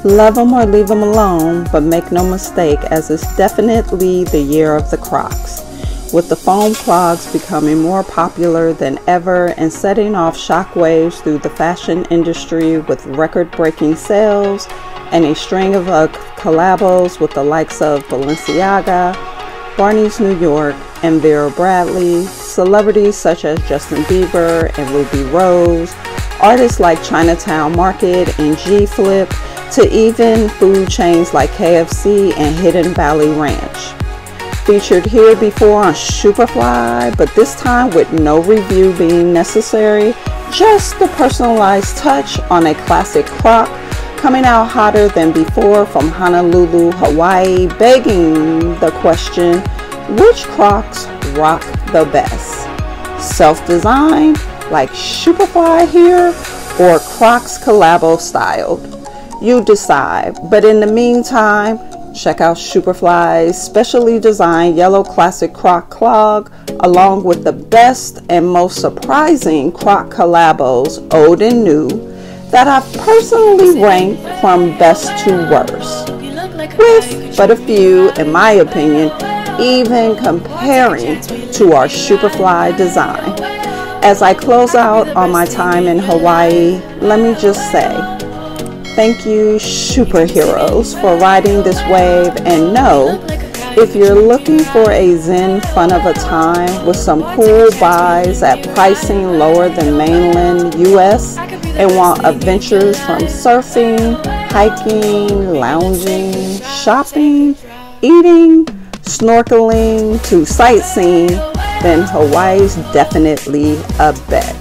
Love them or leave them alone, but make no mistake, as it's definitely the year of the Crocs, with the foam clogs becoming more popular than ever and setting off shockwaves through the fashion industry with record-breaking sales and a string of collabos with the likes of Balenciaga, Barney's New York, and Vera Bradley, celebrities such as Justin Bieber and Ruby Rose, artists like Chinatown Market and G-Flip, to even food chains like KFC and Hidden Valley Ranch. Featured here before on Superfly, but this time with no review being necessary, just the personalized touch on a classic Croc, coming out hotter than before from Honolulu, Hawaii, begging the question, which Crocs rock the best? Self-designed, like Superfly here, or Crocs collabo styled? You decide, but in the meantime, check out Superfly's specially designed yellow classic Croc clog, along with the best and most surprising Croc collabos, old and new, that I've personally ranked from best to worst, with but a few, in my opinion, even comparing to our Superfly design. As I close out on my time in Hawaii, let me just say, thank you, superheroes, for riding this wave, and know, if you're looking for a zen fun of a time with some cool buys at pricing lower than mainland US and want adventures from surfing, hiking, lounging, shopping, eating, snorkeling to sightseeing, then Hawaii's definitely a bet.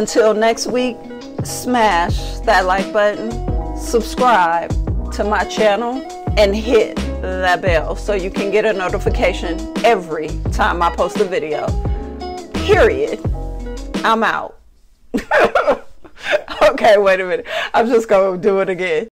Until next week, smash that like button, subscribe to my channel, and hit that bell so you can get a notification every time I post a video. Period. I'm out. Okay, wait a minute. I'm just going to do it again.